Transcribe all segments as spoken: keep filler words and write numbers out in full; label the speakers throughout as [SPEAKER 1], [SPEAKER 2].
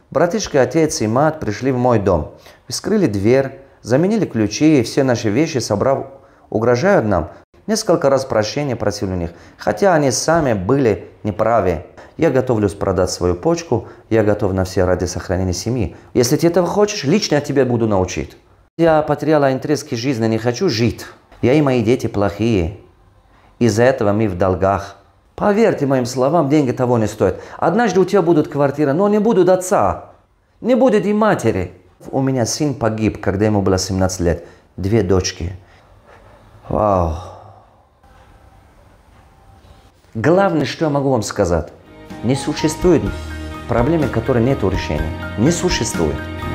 [SPEAKER 1] Братишка, отец и мать пришли в мой дом. Вскрыли дверь, заменили ключи и все наши вещи, собрав, угрожают нам. Несколько раз прощения просили у них, хотя они сами были неправы. Я готовлюсь продать свою почку, я готов на все ради сохранения семьи. Если ты этого хочешь, лично я тебя буду научить. Я потеряла интерес к жизни, не хочу жить. Я и мои дети плохие. Из-за этого мы в долгах. Поверьте моим словам, деньги того не стоят. Однажды у тебя будет квартира, но не будет отца, не будет и матери. У меня сын погиб, когда ему было семнадцать лет. Две дочки. Вау. Главное, что я могу вам сказать. Не существует проблемы, которой нет решения. Не существует.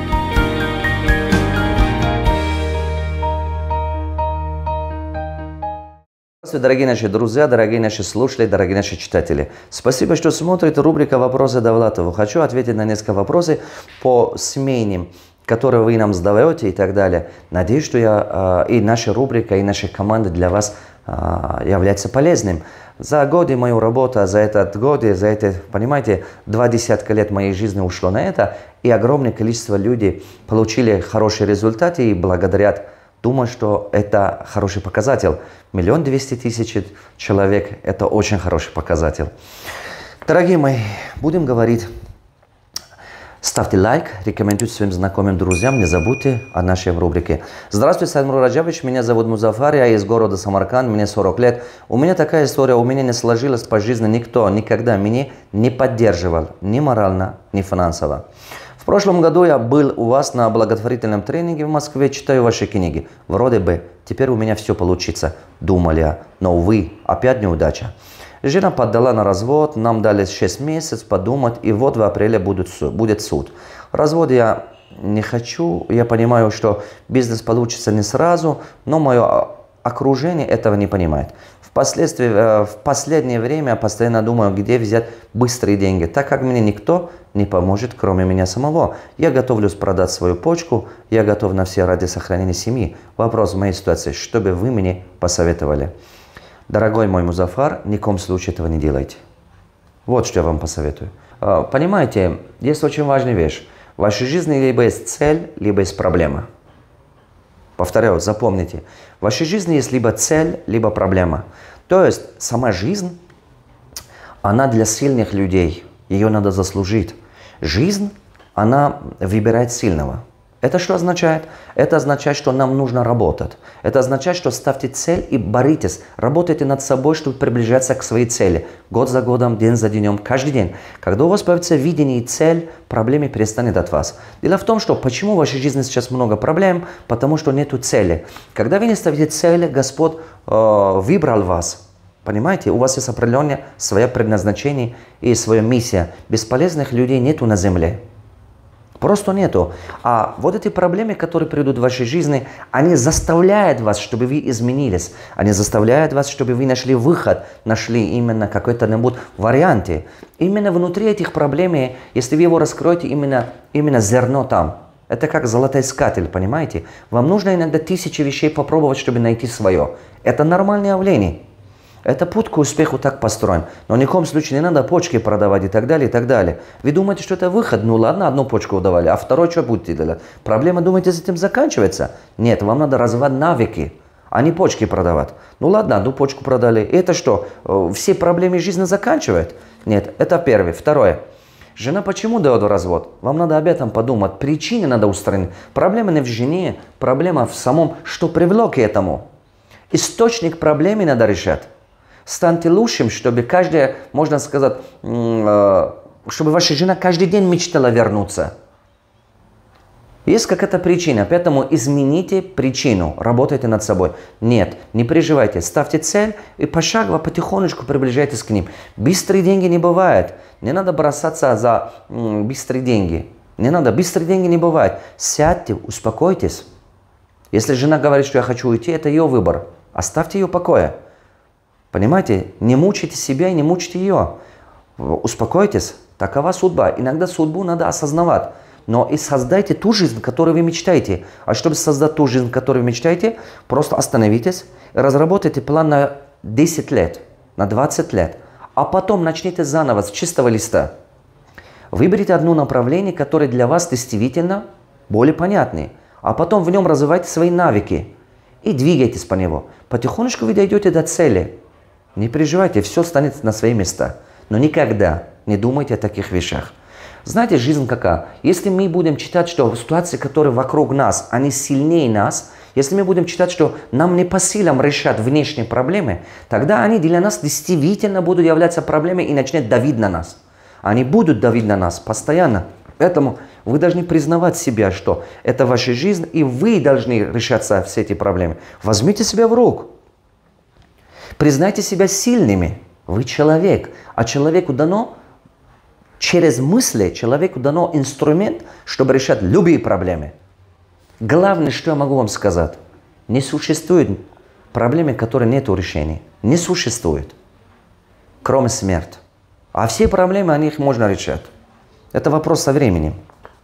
[SPEAKER 1] Здравствуйте, дорогие наши друзья, дорогие наши слушатели, дорогие наши читатели. Спасибо, что смотрите рубрика «Вопросы Давлатову». Хочу ответить на несколько вопросов по семейным, которые вы нам задаете и так далее. Надеюсь, что я, и наша рубрика, и наша команда для вас является полезным. За годы мою работу, за этот год, за это, понимаете, два десятка лет моей жизни ушло на это, и огромное количество людей получили хорошие результаты и благодарят. Думаю, что это хороший показатель. Миллион двести тысяч человек – это очень хороший показатель. Дорогие мои, будем говорить. Ставьте лайк, рекомендуйте своим знакомым, друзьям, не забудьте о нашей рубрике. Здравствуйте, Саймур Раджабович, меня зовут Музафар, я из города Самарканд, мне сорок лет. У меня такая история, у меня не сложилось по жизни, никто никогда меня не поддерживал, ни морально, ни финансово. В прошлом году я был у вас на благотворительном тренинге в Москве, читаю ваши книги. Вроде бы, теперь у меня все получится, думал я, но, увы, опять неудача. Жена подала на развод, нам дали шесть месяцев подумать, и вот в апреле будет суд. Будет суд. Развод я не хочу, я понимаю, что бизнес получится не сразу, но мое окружение этого не понимает. Впоследствии, в последнее время я постоянно думаю, где взять быстрые деньги, так как мне никто не поможет, кроме меня самого. Я готовлюсь продать свою почку, я готов на все ради сохранения семьи. Вопрос в моей ситуации, что бы вы мне посоветовали? Дорогой мой Музафар, ни в коем случае этого не делайте. Вот что я вам посоветую. Понимаете, есть очень важная вещь. В вашей жизни либо есть цель, либо есть проблема. Повторяю, запомните. В вашей жизни есть либо цель, либо проблема. То есть сама жизнь, она для сильных людей. Ее надо заслужить. Жизнь, она выбирает сильного. Это что означает? Это означает, что нам нужно работать. Это означает, что ставьте цель и боритесь. Работайте над собой, чтобы приближаться к своей цели. Год за годом, день за днем, каждый день. Когда у вас появится видение и цель, проблемы перестанет от вас. Дело в том, что почему в вашей жизни сейчас много проблем? Потому что нету цели. Когда вы не ставите цели, Господь э, выбрал вас. Понимаете? У вас есть определенное свое предназначение и своя миссия. Бесполезных людей нету на земле. Просто нету. А вот эти проблемы, которые придут в вашей жизни, они заставляют вас, чтобы вы изменились. Они заставляют вас, чтобы вы нашли выход, нашли именно какой-то вариант. Именно внутри этих проблем, если вы его раскроете, именно, именно зерно там. Это как золотоискатель, понимаете? Вам нужно иногда тысячи вещей попробовать, чтобы найти свое. Это нормальное явление. Это путь к успеху так построен. Но ни в коем случае не надо почки продавать и так далее, и так далее. Вы думаете, что это выход? Ну ладно, одну почку удавали, а второй что будете делать? Проблема, думаете, с этим заканчивается? Нет, вам надо развивать навыки, а не почки продавать. Ну ладно, одну почку продали. И это что, все проблемы жизни заканчивают? Нет, это первое. Второе. Жена почему дает развод? Вам надо об этом подумать. Причины надо устранить. Проблема не в жене, проблема в самом, что привело к этому. Источник проблемы надо решать. Станьте лучшим, чтобы каждая, можно сказать, чтобы ваша жена каждый день мечтала вернуться. Есть какая-то причина, поэтому измените причину, работайте над собой. Нет, не переживайте, ставьте цель и пошагово, потихонечку приближайтесь к ним. Быстрые деньги не бывает, не надо бросаться за быстрые деньги. Не надо, быстрые деньги не бывает. Сядьте, успокойтесь. Если жена говорит, что я хочу уйти, это ее выбор. Оставьте ее в покое. Понимаете, не мучайте себя и не мучайте ее. Успокойтесь, такова судьба. Иногда судьбу надо осознавать. Но и создайте ту жизнь, которую вы мечтаете. А чтобы создать ту жизнь, которую вы мечтаете, просто остановитесь, разработайте план на десять лет, на двадцать лет. А потом начните заново, с чистого листа. Выберите одно направление, которое для вас действительно более понятное, а потом в нем развивайте свои навыки и двигайтесь по нему. Потихонечку вы дойдете до цели. Не переживайте, все станет на свои места. Но никогда не думайте о таких вещах. Знаете, жизнь какая? Если мы будем читать, что ситуации, которые вокруг нас, они сильнее нас, если мы будем читать, что нам не по силам решать внешние проблемы, тогда они для нас действительно будут являться проблемой и начнут давить на нас. Они будут давить на нас постоянно. Поэтому вы должны признавать себя, что это ваша жизнь, и вы должны решать все эти проблемы. Возьмите себя в руку. Признайте себя сильными. Вы человек. А человеку дано, через мысли, человеку дано инструмент, чтобы решать любые проблемы. Главное, что я могу вам сказать. Не существует проблемы, которые нет решения. Не существует. Кроме смерти. А все проблемы, они их можно решать. Это вопрос со временем.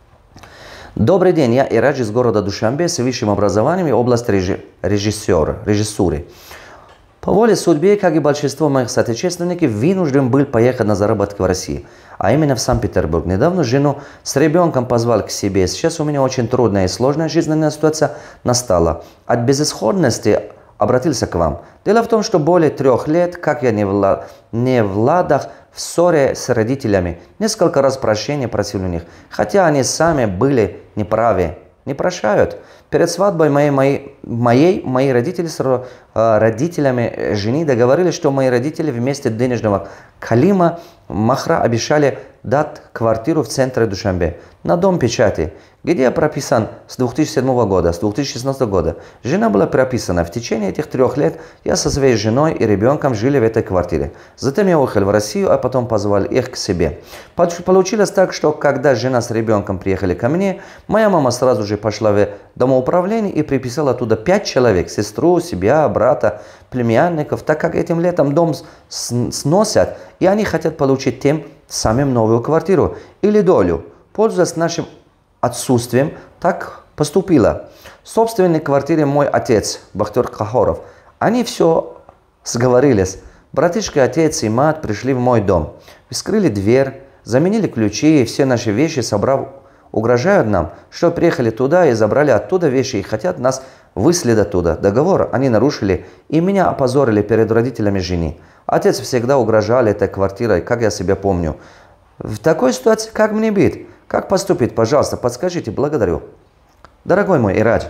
[SPEAKER 1] Добрый день, я Ирач из города Душанбе с высшим образованием и область режиссера, режиссуры. По воле судьбы, как и большинство моих соотечественников, вынужден был поехать на заработки в Россию, а именно в Санкт-Петербург. Недавно жену с ребенком позвал к себе. Сейчас у меня очень трудная и сложная жизненная ситуация настала. От безысходности обратился к вам. Дело в том, что более трех лет, как я не в, не в ладах, в ссоре с родителями, несколько раз прощения просил у них, хотя они сами были неправы, не прощают. Перед свадьбой моей, моей, моей мои родители с э, родителями жены договорились, что мои родители вместе денежного калима махра обещали дать квартиру в центре Душанбе на дом печати, где я прописан с две тысячи седьмого года, с две тысячи шестнадцатого года. Жена была прописана. В течение этих трех лет я со своей женой и ребенком жили в этой квартире. Затем я уехал в Россию, а потом позвал их к себе. Получилось так, что когда жена с ребенком приехали ко мне, моя мама сразу же пошла в домоуправление и приписала оттуда пять человек, сестру, себя, брата, племянников, так как этим летом дом сносят, и они хотят получить тем самым новую квартиру или долю. Пользуясь нашим отсутствием, так поступила. В собственной квартире мой отец, Бахтер Кахоров, они все сговорились. Братишка, отец и мать пришли в мой дом. Вскрыли дверь, заменили ключи и все наши вещи, собрав, угрожают нам, что приехали туда и забрали оттуда вещи и хотят нас выследить оттуда. Договор они нарушили и меня опозорили перед родителями жены. Отец всегда угрожал этой квартирой, как я себя помню. В такой ситуации как мне быть? Как поступить? Пожалуйста, подскажите, благодарю. Дорогой мой Ирач,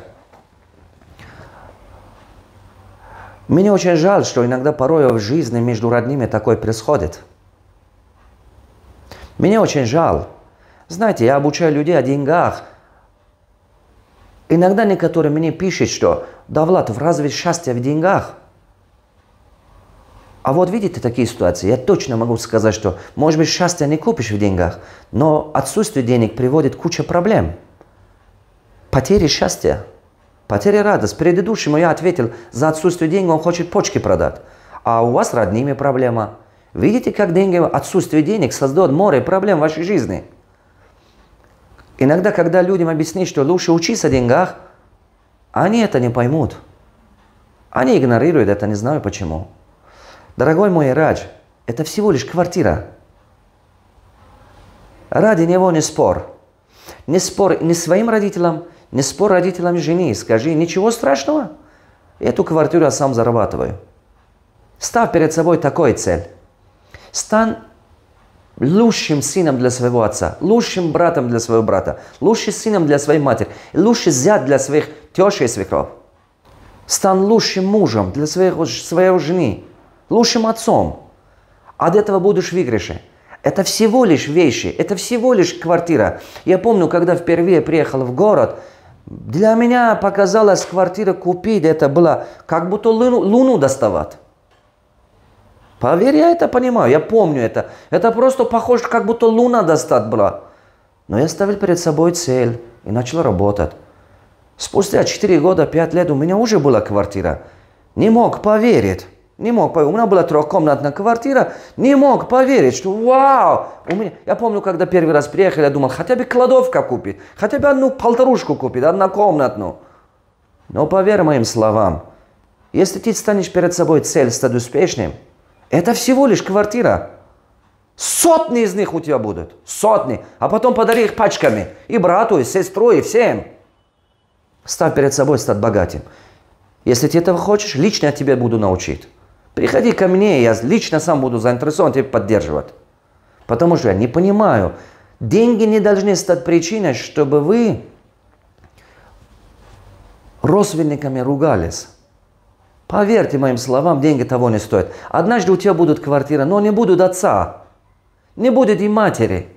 [SPEAKER 1] мне очень жаль, что иногда порой в жизни между родными такое происходит. Мне очень жаль. Знаете, я обучаю людей о деньгах. Иногда некоторые мне пишут, что да, Влад, разве счастье в деньгах? А вот видите такие ситуации, я точно могу сказать, что, может быть, счастье не купишь в деньгах, но отсутствие денег приводит к куче проблем. Потери счастья, потеря радости. Предыдущему я ответил, за отсутствие денег он хочет почки продать. А у вас с родными проблема. Видите, как деньги, отсутствие денег создает море проблем в вашей жизни. Иногда, когда людям объяснить, что лучше учиться о деньгах, они это не поймут. Они игнорируют это, не знаю почему. Дорогой мой Ирач, это всего лишь квартира. Ради него не спор. Не спор ни своим родителям, не спор родителям жены. Скажи, ничего страшного. Эту квартиру я сам зарабатываю. Ставь перед собой такой цель. Стань лучшим сыном для своего отца, лучшим братом для своего брата, лучшим сыном для своей матери, лучший зять для своих тещи и свекров. Стань лучшим мужем для своей, своей жены. Лучшим отцом. От этого будешь в выигрыше. Это всего лишь вещи, это всего лишь квартира. Я помню, когда впервые приехал в город, для меня показалось, квартира купить, это было как будто луну, луну доставать. Поверь, я это понимаю, я помню это. Это просто похоже, как будто луна достать была. Но я ставил перед собой цель и начал работать. Спустя четыре года, пять лет у меня уже была квартира. Не мог поверить. Не мог поверить. У меня была трехкомнатная квартира. Не мог поверить, что вау! У меня... Я помню, когда первый раз приехал, я думал, хотя бы кладовка купить. Хотя бы одну полторушку купить, однокомнатную. Но поверь моим словам, если ты станешь перед собой цель стать успешным, это всего лишь квартира. Сотни из них у тебя будут. Сотни. А потом подари их пачками. И брату, и сестру, и всем. Ставь перед собой стать богатым. Если ты этого хочешь, лично я тебя буду научить. Приходи ко мне, я лично сам буду заинтересован тебя поддерживать. Потому что я не понимаю, деньги не должны стать причиной, чтобы вы родственниками ругались. Поверьте моим словам, деньги того не стоят. Однажды у тебя будут квартиры, но не будут отца. Не будет и матери.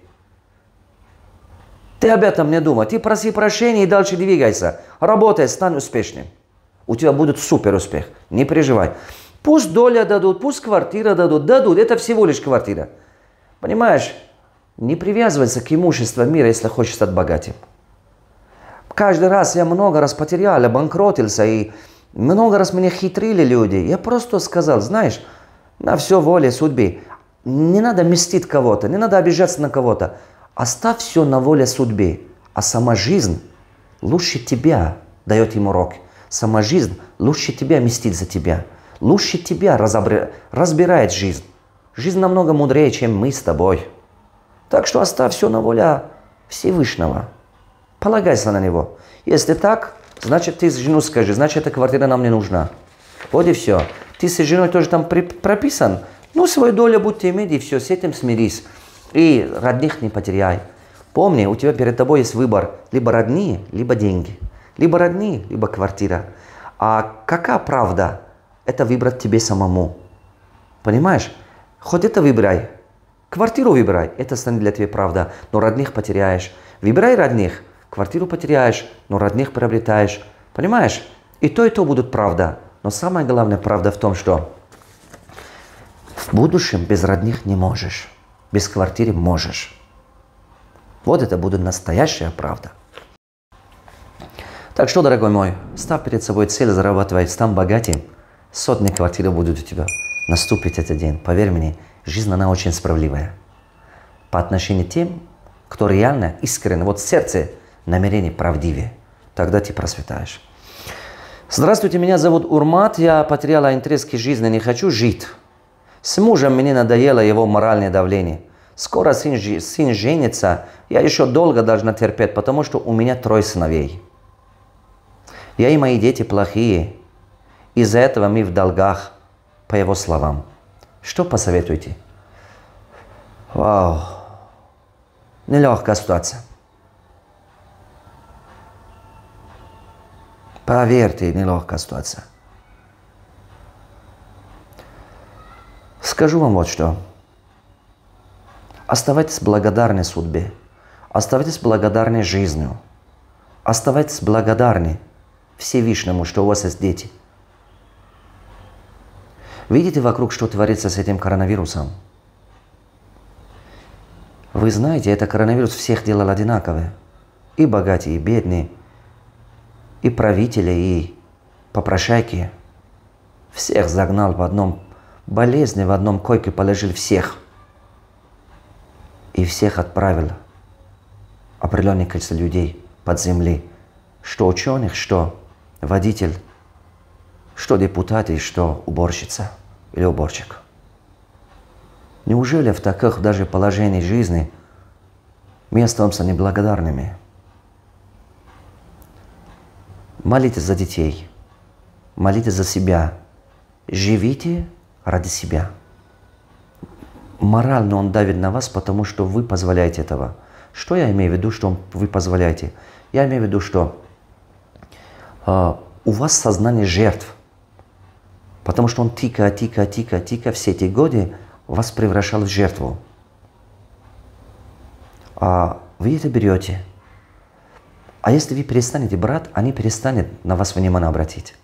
[SPEAKER 1] Ты об этом не думай. Ты проси прощения и дальше двигайся. Работай, стань успешным. У тебя будет супер успех. Не переживай. Пусть доля дадут, пусть квартира дадут. Дадут. Это всего лишь квартира. Понимаешь? Не привязывайся к имуществу мира, если хочешь стать богатым. Каждый раз я много раз потерял, обанкротился. И много раз меня хитрили люди. Я просто сказал, знаешь, на все воле судьбы. Не надо мстить кого-то, не надо обижаться на кого-то. Оставь все на воле судьбы. А сама жизнь лучше тебя дает им урок. Сама жизнь лучше тебя мстит за тебя. Лучше тебя разобра... разбирает жизнь. Жизнь намного мудрее, чем мы с тобой. Так что оставь все на воле Всевышнего. Полагайся на него. Если так, значит ты с женой скажи, значит эта квартира нам не нужна. Вот и все. Ты с женой тоже там при... прописан. Ну, свою долю будете иметь, и все, с этим смирись. И родных не потеряй. Помни, у тебя перед тобой есть выбор. Либо родные, либо деньги. Либо родные, либо квартира. А какая правда? Это выбрать тебе самому. Понимаешь? Хоть это выбирай. Квартиру выбирай. Это станет для тебя правда. Но родных потеряешь. Выбирай родных. Квартиру потеряешь, но родных приобретаешь. Понимаешь? И то, и то будут правда. Но самая главная правда в том, что в будущем без родных не можешь. Без квартиры можешь. Вот это будет настоящая правда. Так что, дорогой мой, ставь перед собой цель зарабатывать, стань богатым. Сотни квартир будут у тебя. Наступит этот день. Поверь мне, жизнь она очень справедливая. По отношению к тем, кто реально, искренне, вот в сердце намерение правдивее. Тогда ты просветаешь. Здравствуйте, меня зовут Урмат. Я потеряла интерес к жизни, не хочу жить. С мужем мне надоело его моральное давление. Скоро сын, сын женится, я еще долго должна терпеть, потому что у меня трое сыновей. Я и мои дети плохие. Из-за этого мы в долгах, по его словам. Что посоветуете? Вау. Нелегкая ситуация. Поверьте, нелегкая ситуация. Скажу вам вот что. Оставайтесь благодарны судьбе. Оставайтесь благодарны жизнью. Оставайтесь благодарны Всевышнему, что у вас есть дети. Видите вокруг, что творится с этим коронавирусом? Вы знаете, это коронавирус всех делал одинаковый. И богатые, и бедные, и правители, и попрошайки. Всех загнал в одном болезни, в одном койке положил всех. И всех отправил определенное количество людей под землей. Что ученых, что водитель, что депутаты, что уборщица или уборщик. Неужели в таких даже положениях жизни мы остаемся неблагодарными? Молитесь за детей, молитесь за себя, живите ради себя. Морально он давит на вас, потому что вы позволяете этого. Что я имею в виду, что вы позволяете? Я имею в виду, что э, у вас сознание жертв, потому что он тика, тика, тика, тика все эти годы вас превращал в жертву. А вы это берете. А если вы перестанете брать, они перестанут на вас внимание обратить.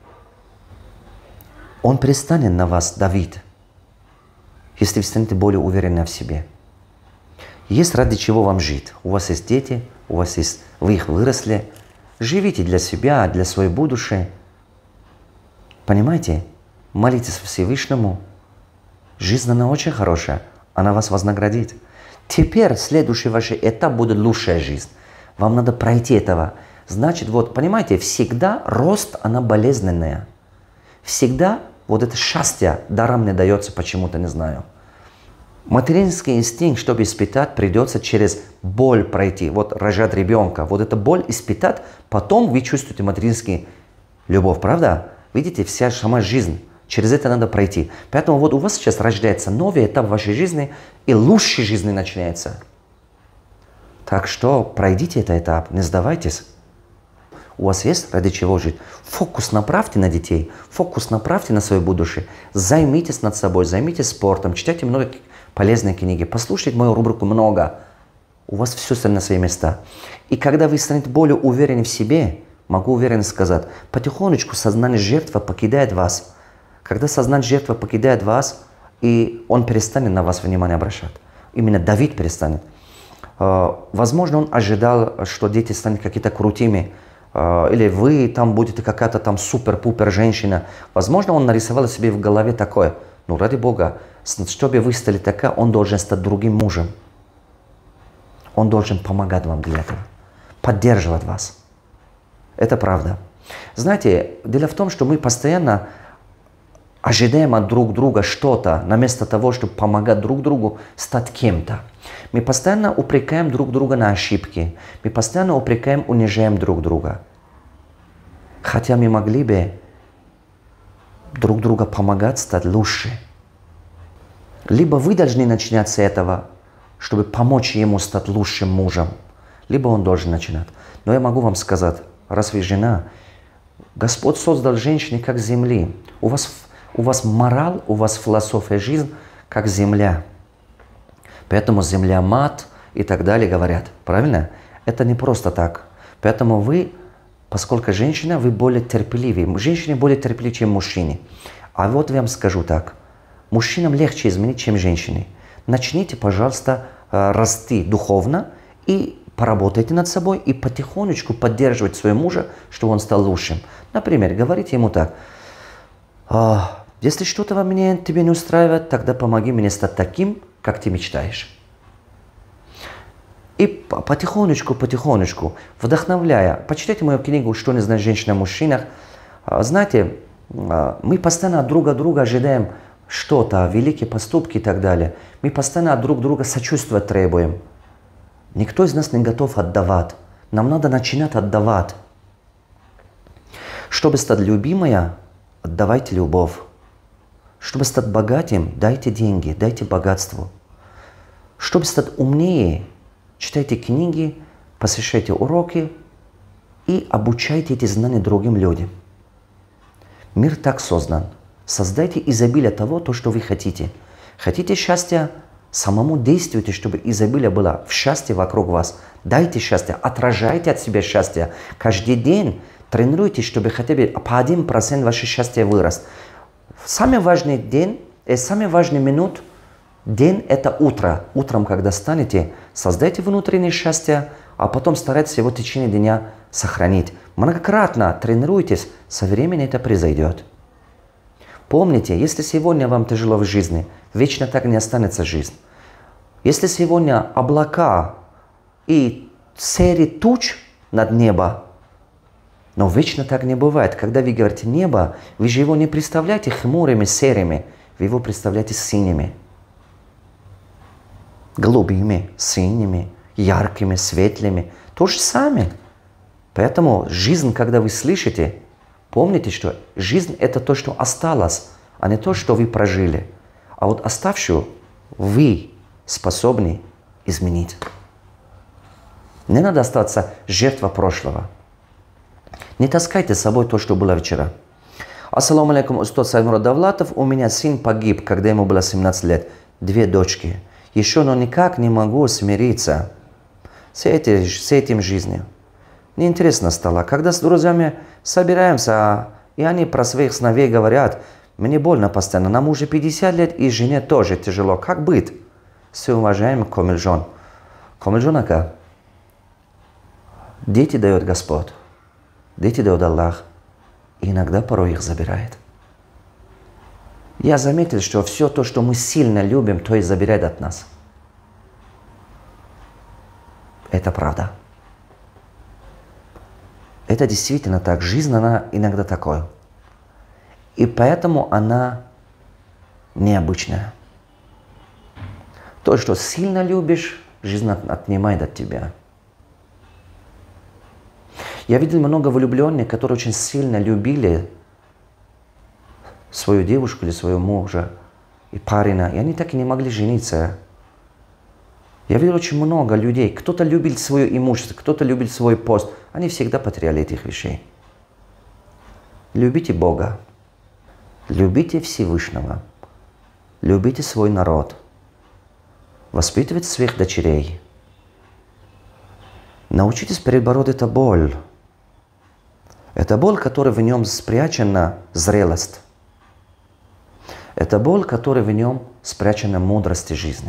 [SPEAKER 1] Он перестанет на вас давить, если вы станете более уверены в себе. Есть ради чего вам жить. У вас есть дети, у вас есть, вы их выросли. Живите для себя, для своей будущей. Понимаете? Молитесь Всевышнему. Жизнь, она очень хорошая. Она вас вознаградит. Теперь следующий ваш этап будет лучшая жизнь. Вам надо пройти этого. Значит, вот, понимаете, всегда рост, она болезненная. Всегда вот это счастье даром не дается почему-то, не знаю. Материнский инстинкт, чтобы испытать, придется через боль пройти. Вот рожать ребенка. Вот эта боль испытать, потом вы чувствуете материнский любовь, правда? Видите, вся сама жизнь. Через это надо пройти. Поэтому вот у вас сейчас рождается новый этап вашей жизни, и лучшей жизни начинается. Так что пройдите этот этап, не сдавайтесь. У вас есть ради чего жить. Фокус направьте на детей, фокус направьте на свое будущее. Займитесь над собой, займитесь спортом, читайте много полезные книги, послушайте мою рубрику «Много». У вас все станет на свои места. И когда вы станете более уверены в себе, могу уверенно сказать, потихонечку сознание жертвы покидает вас. Когда сознание жертвы покидает вас, и он перестанет на вас внимание обращать. Именно давить перестанет. Возможно, он ожидал, что дети станут какие-то крутыми, или вы там будете какая-то там супер-пупер женщина. Возможно, он нарисовал себе в голове такое. Ну, ради Бога, чтобы вы стали такая, он должен стать другим мужем. Он должен помогать вам для этого, поддерживать вас. Это правда. Знаете, дело в том, что мы постоянно ожидаем от друг друга что-то, вместо того, чтобы помогать друг другу стать кем-то. Мы постоянно упрекаем друг друга на ошибки. Мы постоянно упрекаем, унижаем друг друга. Хотя мы могли бы друг друга помогать стать лучше. Либо вы должны начинать с этого, чтобы помочь ему стать лучшим мужем, либо он должен начинать. Но я могу вам сказать, раз вы жена, Господь создал женщину как земли. У вас, у вас мораль, у вас философия жизнь как земля. Поэтому земля мат и так далее говорят. Правильно? Это не просто так. Поэтому вы, поскольку женщина, вы более терпеливы. Женщины более терпеливы, чем мужчины. А вот я вам скажу так. Мужчинам легче изменить, чем женщине. Начните, пожалуйста, расти духовно и поработайте над собой и потихонечку поддерживать своего мужа, чтобы он стал лучшим. Например, говорите ему так. Если что-то во мне тебе не устраивает, тогда помоги мне стать таким, как ты мечтаешь. И потихонечку, потихонечку, вдохновляя, почитайте мою книгу «Что не знает женщина о мужчинах». Знаете, мы постоянно друг от друга ожидаем что-то, великие поступки и так далее. Мы постоянно от друг друга сочувствия требуем. Никто из нас не готов отдавать. Нам надо начинать отдавать. Чтобы стать любимой, отдавайте любовь. Чтобы стать богатым, дайте деньги, дайте богатство. Чтобы стать умнее, читайте книги, посещайте уроки и обучайте эти знания другим людям. Мир так создан. Создайте изобилие того, то, что вы хотите. Хотите счастья? Самому действуйте, чтобы изобилие было в счастье вокруг вас. Дайте счастье, отражайте от себя счастье. Каждый день тренируйтесь, чтобы хотя бы по один процент ваше счастье вырос. Самый важный день, и самый важный минут, день – это утро. Утром, когда станете, создайте внутреннее счастье, а потом старайтесь его в течение дня сохранить. Многократно тренируйтесь, со временем это произойдет. Помните, если сегодня вам тяжело в жизни, вечно так не останется жизнь. Если сегодня облака и серии туч над небом, но вечно так не бывает. Когда вы говорите «небо», вы же его не представляете хмурыми, серыми, вы его представляете синими. Голубыми, синими, яркими, светлыми. То же самое. Поэтому жизнь, когда вы слышите, помните, что жизнь – это то, что осталось, а не то, что вы прожили. А вот оставшую вы способны изменить. Не надо остаться жертвой прошлого. Не таскайте с собой то, что было вчера. Ассаламу алейкум, Устаз Аймурод Давлатов. У меня сын погиб, когда ему было семнадцать лет. Две дочки. Еще, но никак не могу смириться с, эти, с этим жизнью. Мне интересно стало, когда с друзьями собираемся, и они про своих сыновей говорят, мне больно постоянно, нам уже пятьдесят лет, и жене тоже тяжело. Как быть? Все уважаемый Комильжон. Комильжон, ака? Дети дает Господь. Дети дает Аллах. И иногда порой их забирает. Я заметил, что все то, что мы сильно любим, то и забирает от нас. Это правда. Это действительно так. Жизнь, она иногда такое. И поэтому она необычная. То, что сильно любишь, жизнь отнимает от тебя. Я видел много влюбленных, которые очень сильно любили свою девушку или своего мужа и парня, и они так и не могли жениться. Я видел очень много людей, кто-то любил свое имущество, кто-то любил свой пост. Они всегда потеряли этих вещей. Любите Бога, любите Всевышнего, любите свой народ, воспитывайте своих дочерей. Научитесь перебороть эту боль. Это боль, которая в нем спрячена зрелость. Это боль, которая в нем спрячена мудрость жизни.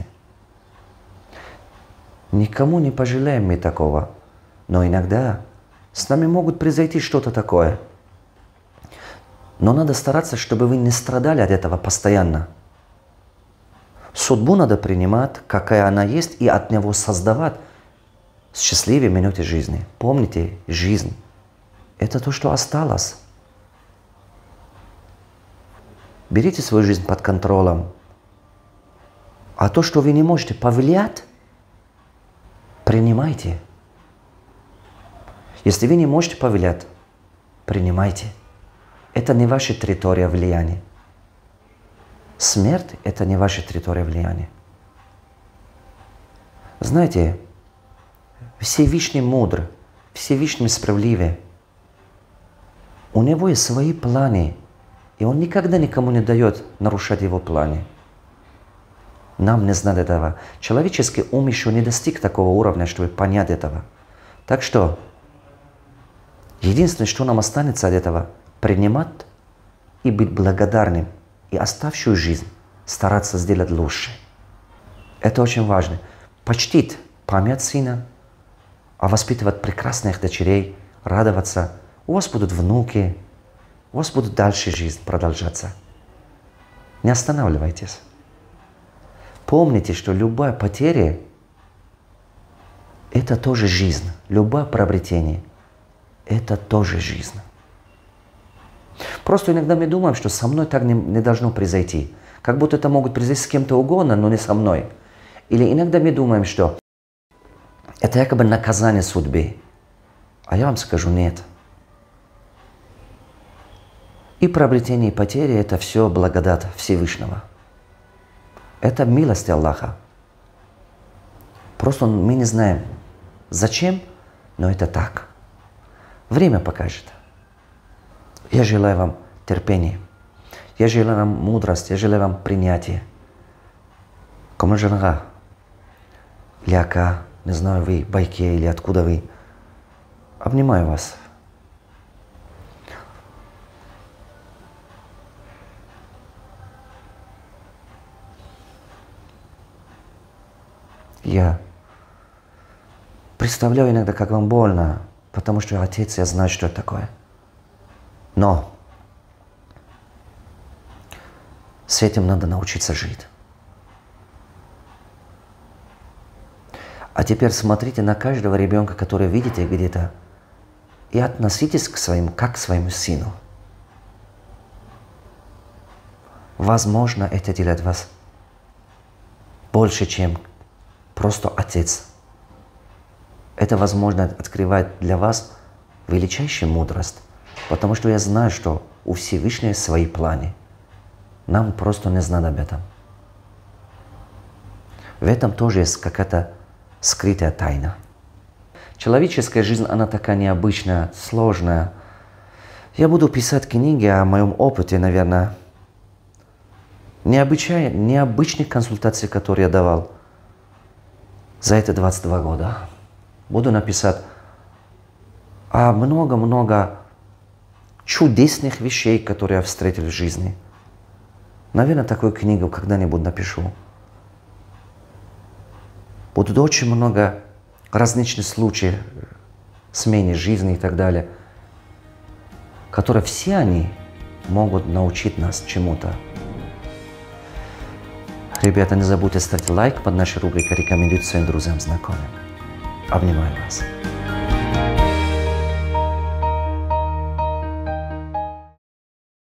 [SPEAKER 1] Никому не пожалеем мы такого, но иногда с нами могут произойти что-то такое. Но надо стараться, чтобы вы не страдали от этого постоянно. Судьбу надо принимать, какая она есть, и от него создавать счастливые минуты жизни. Помните, жизнь – это то, что осталось. Берите свою жизнь под контролем. А то, что вы не можете повлиять, принимайте. Если вы не можете повлиять, принимайте. Это не ваша территория влияния. Смерть – это не ваша территория влияния. Знаете, Всевышний мудр, Всевышний справедливый. У него есть свои планы, и он никогда никому не дает нарушать его планы. Нам не знать этого. Человеческий ум еще не достиг такого уровня, чтобы понять этого. Так что, единственное, что нам останется от этого, принимать и быть благодарным, и оставшую жизнь стараться сделать лучше. Это очень важно. Почтить память сына, а воспитывать прекрасных дочерей, радоваться. У вас будут внуки, у вас будет дальше жизнь продолжаться. Не останавливайтесь. Помните, что любая потеря – это тоже жизнь. Любое приобретение – это тоже жизнь. Просто иногда мы думаем, что со мной так не, не должно произойти. Как будто это могут произойти с кем-то угодно, но не со мной. Или иногда мы думаем, что это якобы наказание судьбы. А я вам скажу, нет. И приобретение, и потери – это все благодать Всевышнего. Это милость Аллаха. Просто мы не знаем, зачем, но это так. Время покажет. Я желаю вам терпения. Я желаю вам мудрости. Я желаю вам принятия. Кому женга? Ляка, не знаю, вы байке или откуда вы. Обнимаю вас. Я представляю иногда, как вам больно, потому что отец, я знаю, что это такое. Но с этим надо научиться жить. А теперь смотрите на каждого ребенка, который видите где-то, и относитесь к своему, как к своему сыну. Возможно, это делает вас больше, чем просто отец. Это, возможно, открывает для вас величайшую мудрость. Потому что я знаю, что у Всевышнего свои планы. Нам просто не знать об этом. В этом тоже есть какая-то скрытая тайна. Человеческая жизнь, она такая необычная, сложная. Я буду писать книги о моем опыте, наверное, необычай, необычных консультаций, которые я давал за эти двадцать два года. Буду написать о много-много чудесных вещей, которые я встретил в жизни. Наверное, такую книгу когда-нибудь напишу. Будут очень много различных случаев смены жизни и так далее, которые все они могут научить нас чему-то. Ребята, не забудьте ставить лайк под нашей рубрикой «Рекомендуйте своим друзьям, знакомым». Обнимаю вас.